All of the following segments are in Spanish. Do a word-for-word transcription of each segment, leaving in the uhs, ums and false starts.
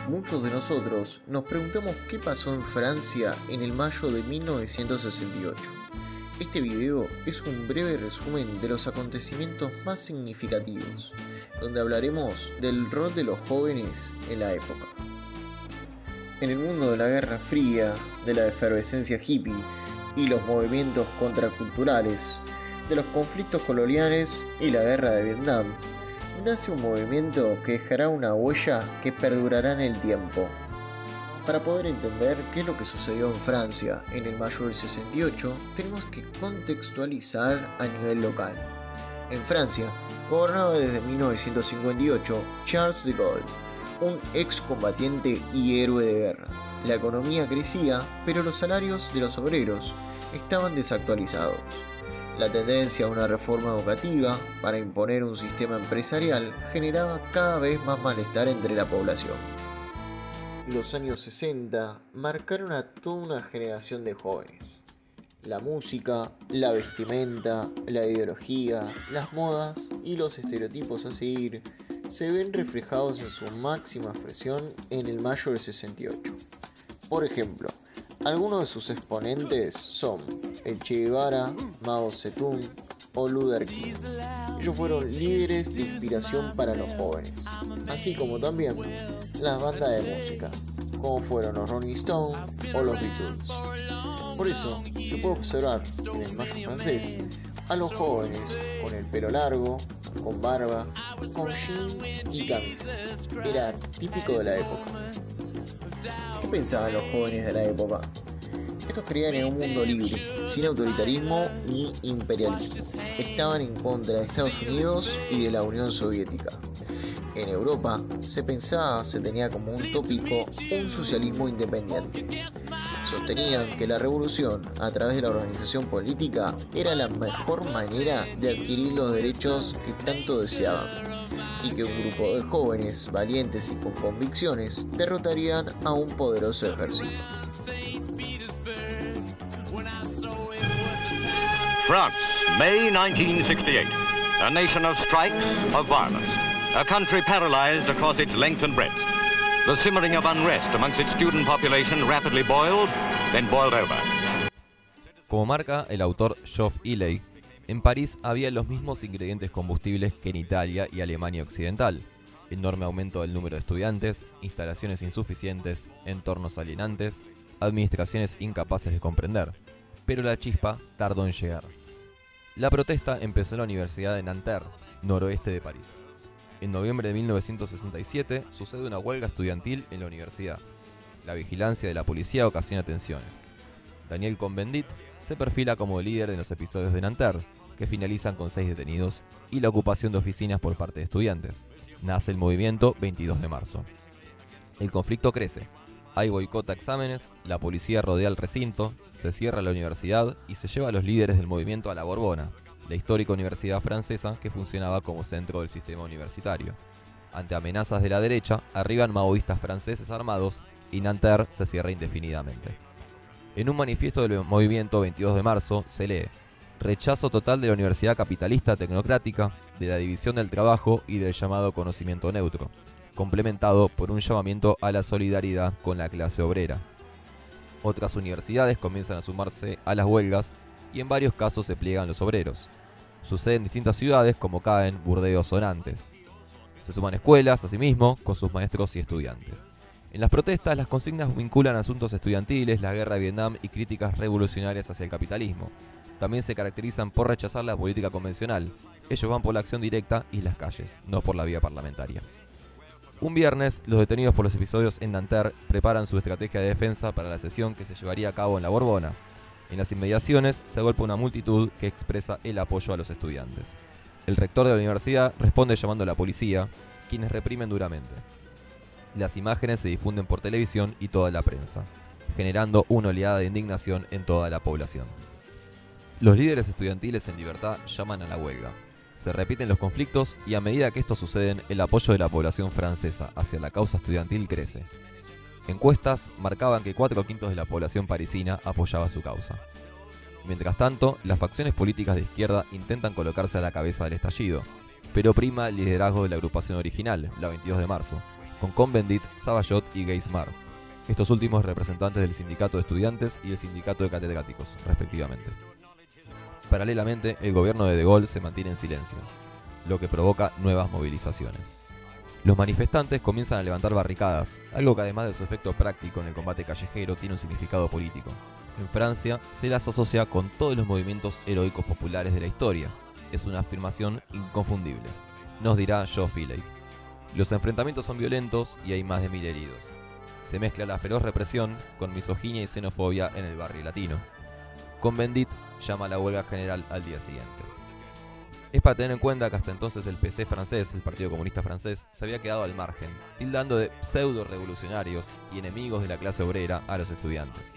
Muchos de nosotros nos preguntamos qué pasó en Francia en el mayo de mil novecientos sesenta y ocho. Este video es un breve resumen de los acontecimientos más significativos, donde hablaremos del rol de los jóvenes en la época. En el mundo de la Guerra Fría, de la efervescencia hippie y los movimientos contraculturales, de los conflictos coloniales y la guerra de Vietnam, nace un movimiento que dejará una huella que perdurará en el tiempo. Para poder entender qué es lo que sucedió en Francia en el mayo del sesenta y ocho, tenemos que contextualizar a nivel local. En Francia, gobernaba desde mil novecientos cincuenta y ocho Charles de Gaulle, un excombatiente y héroe de guerra. La economía crecía, pero los salarios de los obreros estaban desactualizados. La tendencia a una reforma educativa para imponer un sistema empresarial generaba cada vez más malestar entre la población. Los años sesenta marcaron a toda una generación de jóvenes. La música, la vestimenta, la ideología, las modas y los estereotipos a seguir se ven reflejados en su máxima expresión en el mayo del sesenta y ocho. Por ejemplo, algunos de sus exponentes son el Che Guevara, Mao Zedong o Luther King. Ellos fueron líderes de inspiración para los jóvenes, así como también las bandas de música, como fueron los Rolling Stones o los Beatles. Por eso, se puede observar en el mayo francés a los jóvenes con el pelo largo, con barba, con jean y camisa. Era típico de la época. ¿Qué pensaban los jóvenes de la época? Estos creían en un mundo libre, sin autoritarismo ni imperialismo. Estaban en contra de Estados Unidos y de la Unión Soviética. En Europa se pensaba, se tenía como un tópico, un socialismo independiente. Sostenían que la revolución, a través de la organización política, era la mejor manera de adquirir los derechos que tanto deseaban, y que un grupo de jóvenes, valientes y con convicciones, derrotarían a un poderoso ejército. France, May nineteen sixty-eight. A nation of strikes, of violence. A country paralyzed across its length and breadth. The simmering of unrest amongst its student population rapidly boiled, then boiled over. Como marca el autor Geoff Ely, en París había los mismos ingredientes combustibles que en Italia y Alemania Occidental. Enorme aumento del número de estudiantes, instalaciones insuficientes, entornos alienantes, administraciones incapaces de comprender. Pero la chispa tardó en llegar. La protesta empezó en la Universidad de Nanterre, noroeste de París. En noviembre de mil novecientos sesenta y siete sucede una huelga estudiantil en la universidad. La vigilancia de la policía ocasiona tensiones. Daniel Cohn-Bendit se perfila como líder de los episodios de Nanterre, que finalizan con seis detenidos, y la ocupación de oficinas por parte de estudiantes. Nace el movimiento veintidós de marzo. El conflicto crece. Hay boicot a exámenes, la policía rodea el recinto, se cierra la universidad y se lleva a los líderes del movimiento a la Borbona, la histórica universidad francesa que funcionaba como centro del sistema universitario. Ante amenazas de la derecha, arriban maoístas franceses armados y Nanterre se cierra indefinidamente. En un manifiesto del movimiento veintidós de marzo se lee: rechazo total de la universidad capitalista tecnocrática, de la división del trabajo y del llamado conocimiento neutro, complementado por un llamamiento a la solidaridad con la clase obrera. Otras universidades comienzan a sumarse a las huelgas y en varios casos se pliegan los obreros. Sucede en distintas ciudades como Caen, Burdeos o Nantes. Se suman escuelas, asimismo, con sus maestros y estudiantes. En las protestas, las consignas vinculan asuntos estudiantiles, la guerra de Vietnam y críticas revolucionarias hacia el capitalismo. También se caracterizan por rechazar la política convencional. Ellos van por la acción directa y las calles, no por la vía parlamentaria. Un viernes, los detenidos por los episodios en Nanterre preparan su estrategia de defensa para la sesión que se llevaría a cabo en la Borbona. En las inmediaciones se agolpa una multitud que expresa el apoyo a los estudiantes. El rector de la universidad responde llamando a la policía, quienes reprimen duramente. Las imágenes se difunden por televisión y toda la prensa, generando una oleada de indignación en toda la población. Los líderes estudiantiles en libertad llaman a la huelga. Se repiten los conflictos y a medida que estos suceden, el apoyo de la población francesa hacia la causa estudiantil crece. Encuestas marcaban que cuatro quintos de la población parisina apoyaba su causa. Mientras tanto, las facciones políticas de izquierda intentan colocarse a la cabeza del estallido, pero prima el liderazgo de la agrupación original, la veintidós de marzo, con Cohn-Bendit, Savallot y Geismar, estos últimos representantes del sindicato de estudiantes y el sindicato de catedráticos, respectivamente. Paralelamente, el gobierno de De Gaulle se mantiene en silencio, lo que provoca nuevas movilizaciones. Los manifestantes comienzan a levantar barricadas, algo que además de su efecto práctico en el combate callejero tiene un significado político. En Francia se las asocia con todos los movimientos heroicos populares de la historia. Es una afirmación inconfundible, nos dirá Geoff Iley. Los enfrentamientos son violentos y hay más de mil heridos. Se mezcla la feroz represión con misoginia y xenofobia en el barrio latino. Cohn-Bendit llama a la huelga general al día siguiente. Es para tener en cuenta que hasta entonces el P C francés, el Partido Comunista Francés, se había quedado al margen, tildando de pseudo-revolucionarios y enemigos de la clase obrera a los estudiantes.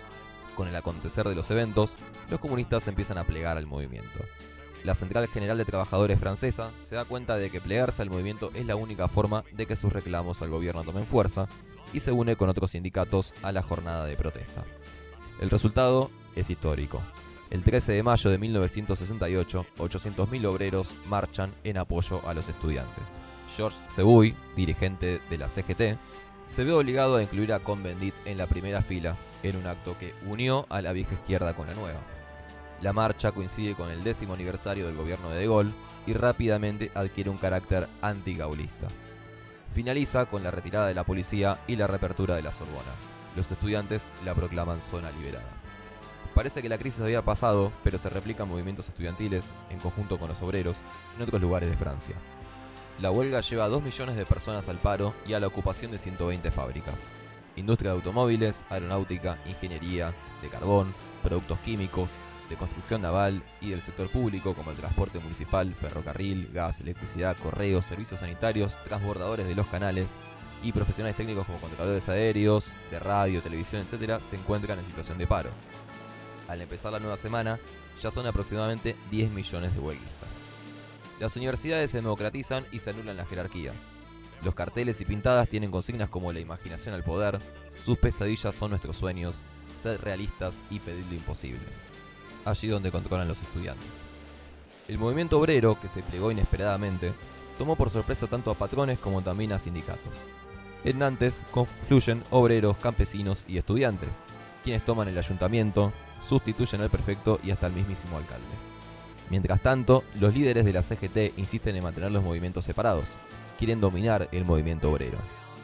Con el acontecer de los eventos, los comunistas empiezan a plegar al movimiento. La Central General de Trabajadores francesa se da cuenta de que plegarse al movimiento es la única forma de que sus reclamos al gobierno tomen fuerza y se une con otros sindicatos a la jornada de protesta. El resultado es histórico. El trece de mayo de mil novecientos sesenta y ocho, ochocientos mil obreros marchan en apoyo a los estudiantes. Georges Seguy, dirigente de la C G T, se ve obligado a incluir a Cohn-Bendit en la primera fila en un acto que unió a la vieja izquierda con la nueva. La marcha coincide con el décimo aniversario del gobierno de De Gaulle y rápidamente adquiere un carácter antigaulista. Finaliza con la retirada de la policía y la reapertura de la Sorbona. Los estudiantes la proclaman zona liberada. Parece que la crisis había pasado, pero se replican movimientos estudiantiles, en conjunto con los obreros, en otros lugares de Francia. La huelga lleva a dos millones de personas al paro y a la ocupación de ciento veinte fábricas. Industria de automóviles, aeronáutica, ingeniería, de carbón, productos químicos, de construcción naval y del sector público como el transporte municipal, ferrocarril, gas, electricidad, correos, servicios sanitarios, transbordadores de los canales y profesionales técnicos como controladores aéreos, de radio, televisión, etcétera, se encuentran en situación de paro. Al empezar la nueva semana, ya son aproximadamente diez millones de huelguistas. Las universidades se democratizan y se anulan las jerarquías. Los carteles y pintadas tienen consignas como la imaginación al poder, sus pesadillas son nuestros sueños, ser realistas y pedir lo imposible. Allí donde controlan los estudiantes. El movimiento obrero, que se plegó inesperadamente, tomó por sorpresa tanto a patrones como también a sindicatos. En Nantes confluyen obreros, campesinos y estudiantes, quienes toman el ayuntamiento, sustituyen al prefecto y hasta el mismísimo alcalde. Mientras tanto, los líderes de la C G T insisten en mantener los movimientos separados, quieren dominar el movimiento obrero.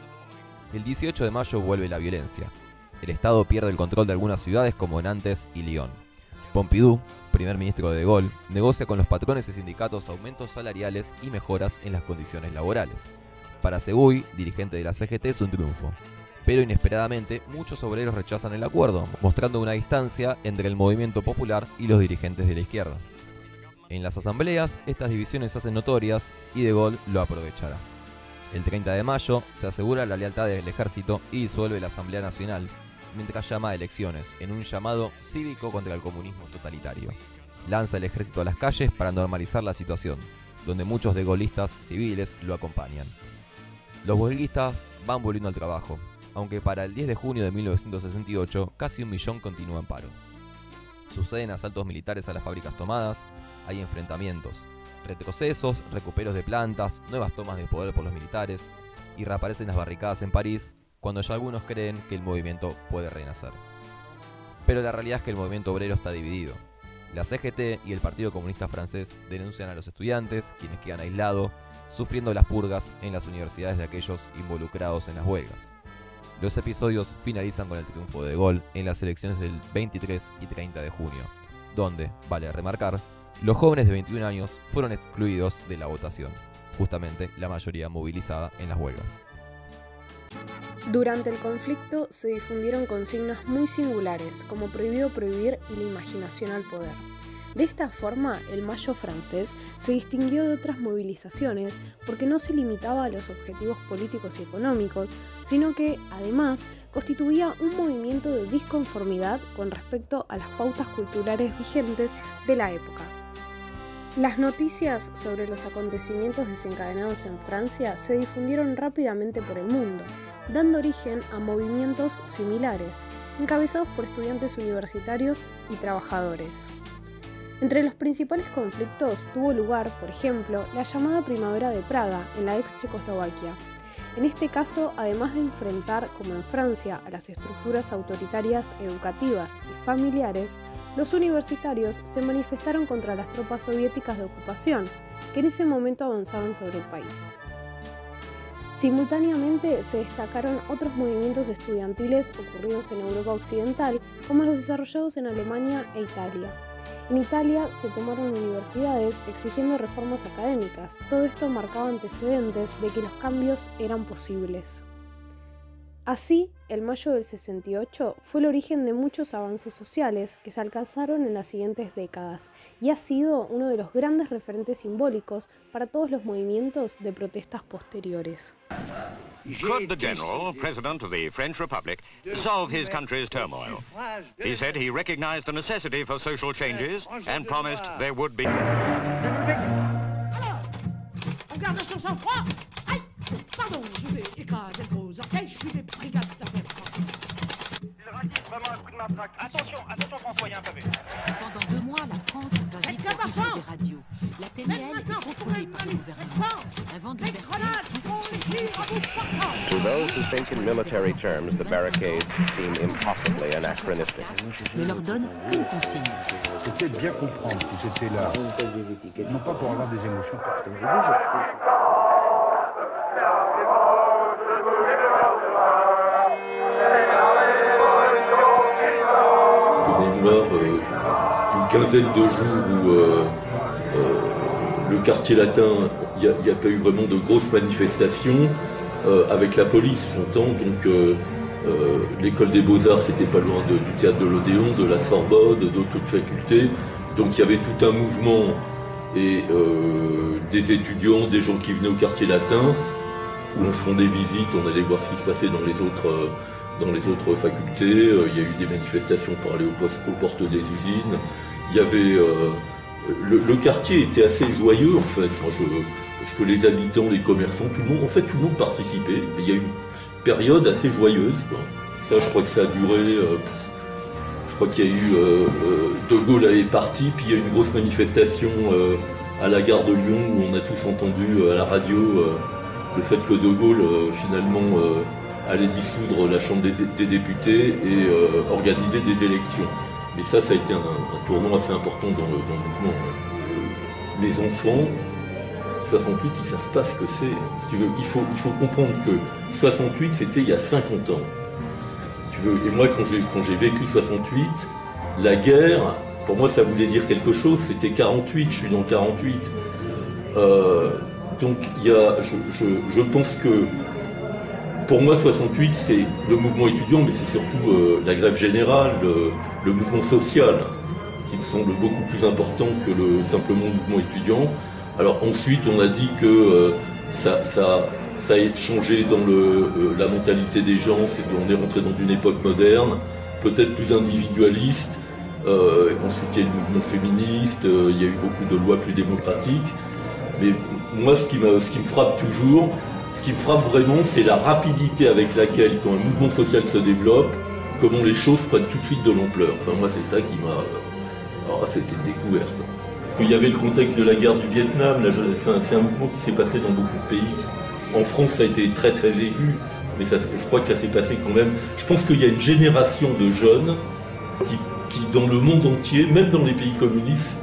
El dieciocho de mayo vuelve la violencia. El Estado pierde el control de algunas ciudades como Nantes y Lyon. Pompidou, primer ministro de De Gaulle, negocia con los patrones y sindicatos aumentos salariales y mejoras en las condiciones laborales. Para Seguy, dirigente de la C G T, es un triunfo. Pero inesperadamente, muchos obreros rechazan el acuerdo, mostrando una distancia entre el movimiento popular y los dirigentes de la izquierda. En las asambleas, estas divisiones se hacen notorias y De Gaulle lo aprovechará. El treinta de mayo se asegura la lealtad del ejército y disuelve la Asamblea Nacional, mientras llama a elecciones, en un llamado cívico contra el comunismo totalitario. Lanza el ejército a las calles para normalizar la situación, donde muchos degaullistas civiles lo acompañan. Los huelguistas van volviendo al trabajo, aunque para el diez de junio de mil novecientos sesenta y ocho casi un millón continúa en paro. Suceden asaltos militares a las fábricas tomadas, hay enfrentamientos, retrocesos, recuperos de plantas, nuevas tomas de poder por los militares y reaparecen las barricadas en París, cuando ya algunos creen que el movimiento puede renacer. Pero la realidad es que el movimiento obrero está dividido. La C G T y el Partido Comunista Francés denuncian a los estudiantes, quienes quedan aislados, sufriendo las purgas en las universidades de aquellos involucrados en las huelgas. Los episodios finalizan con el triunfo de De Gaulle en las elecciones del veintitrés y treinta de junio, donde, vale remarcar, los jóvenes de veintiún años fueron excluidos de la votación, justamente la mayoría movilizada en las huelgas. Durante el conflicto se difundieron consignas muy singulares, como prohibido prohibir y la imaginación al poder. De esta forma, el Mayo francés se distinguió de otras movilizaciones porque no se limitaba a los objetivos políticos y económicos, sino que, además, constituía un movimiento de disconformidad con respecto a las pautas culturales vigentes de la época. Las noticias sobre los acontecimientos desencadenados en Francia se difundieron rápidamente por el mundo, dando origen a movimientos similares, encabezados por estudiantes universitarios y trabajadores. Entre los principales conflictos tuvo lugar, por ejemplo, la llamada Primavera de Praga en la ex Checoslovaquia. En este caso, además de enfrentar, como en Francia, a las estructuras autoritarias educativas y familiares, los universitarios se manifestaron contra las tropas soviéticas de ocupación, que en ese momento avanzaban sobre el país. Simultáneamente se destacaron otros movimientos estudiantiles ocurridos en Europa Occidental, como los desarrollados en Alemania e Italia. En Italia se tomaron universidades exigiendo reformas académicas. Todo esto marcaba antecedentes de que los cambios eran posibles. Así, el mayo del sesenta y ocho fue el origen de muchos avances sociales que se alcanzaron en las siguientes décadas y ha sido uno de los grandes referentes simbólicos para todos los movimientos de protestas posteriores. Could the general, president of the French Republic, solve his country's turmoil? He said he recognized the necessity for social changes and promised there would be... On garde son sang-froid. Aïe! Pardon, je vous ai écrasé vos orteils, je suis des brigades d'intervention. Il ratisse vraiment un coup de matraque. Attention, attention François, il y a un pavé. Pendant deux mois, la France va vite diffuser des radios. La T V L est contrôlée par le gouvernement. Avant de faire To those who think in military terms, the barricades seem impossibly anachronistic. Ne leur donne qu'une consigne. C'était de bien comprendre qu'ils étaient là, non pas pour avoir des émotions. Mémoire, euh, une quinzaine de jours où euh, euh, le quartier latin, il n'y a, a pas eu vraiment de grosses manifestations euh, avec la police, j'entends. Donc euh, euh, l'école des beaux-arts, c'était pas loin de, du théâtre de l'Odéon, de la Sorbonne, d'autres facultés. Donc il y avait tout un mouvement et euh, des étudiants, des gens qui venaient au quartier latin, où on se rendait visite, on allait voir ce qui se passait dans les autres... Euh, dans les autres facultés, euh, il y a eu des manifestations pour aller aux, postes, aux portes des usines. Il y avait euh, le, le quartier était assez joyeux en fait, moi, je, parce que les habitants, les commerçants, tout le monde, en fait tout le monde participait. Mais il y a eu une période assez joyeuse, quoi. Ça, je crois que ça a duré. Euh, je crois qu'il y a eu euh, euh, De Gaulle est parti, puis il y a eu une grosse manifestation euh, à la gare de Lyon où on a tous entendu euh, à la radio euh, le fait que De Gaulle euh, finalement euh, allait dissoudre la Chambre des, des députés et euh, organiser des élections. Et ça, ça a été un, un tournant assez important dans le, dans le mouvement. Euh, les enfants, soixante-huit, ils ne savent pas ce que c'est. Si tu veux, il faut, il faut comprendre que soixante-huit, c'était il y a cinquante ans. Si tu veux, et moi, quand j'ai, quand j'ai vécu soixante-huit, la guerre, pour moi, ça voulait dire quelque chose. C'était quarante-huit, je suis dans quarante-huit. Euh, donc, il y a, je, je, je pense que pour moi, soixante-huit, c'est le mouvement étudiant, mais c'est surtout euh, la grève générale, le, le mouvement social, qui me semble beaucoup plus important que le simplement mouvement étudiant. Alors ensuite, on a dit que euh, ça, ça, ça a changé dans le, euh, la mentalité des gens, c'est qu'on est rentré dans une époque moderne, peut-être plus individualiste. Euh, ensuite, il y a eu le mouvement féministe, euh, il y a eu beaucoup de lois plus démocratiques. Mais moi, ce qui, m'a, ce qui me frappe toujours, ce qui me frappe vraiment, c'est la rapidité avec laquelle, quand un mouvement social se développe, comment les choses prennent tout de suite de l'ampleur. Enfin, moi, c'est ça qui m'a... Alors, c'était une découverte. Parce qu'il y avait le contexte de la guerre du Vietnam. Là, je... enfin, c'est un mouvement qui s'est passé dans beaucoup de pays. En France, ça a été très, très aigu. Mais ça, je crois que ça s'est passé quand même... Je pense qu'il y a une génération de jeunes qui, qui, dans le monde entier, même dans les pays communistes,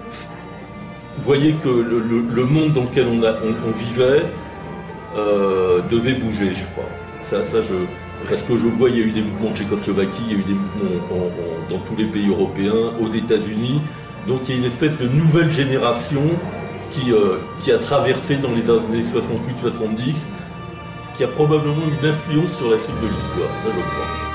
voyaient que le, le, le monde dans lequel on, a, on, on vivait... Euh, devait bouger, je crois. Ça, ça, je, parce que je vois, il y a eu des mouvements en Tchécoslovaquie, il y a eu des mouvements en, en, dans tous les pays européens, aux États-Unis. Donc il y a une espèce de nouvelle génération qui, euh, qui a traversé dans les années soixante-huit soixante-dix, qui a probablement une influence sur la suite de l'histoire. Ça, je crois.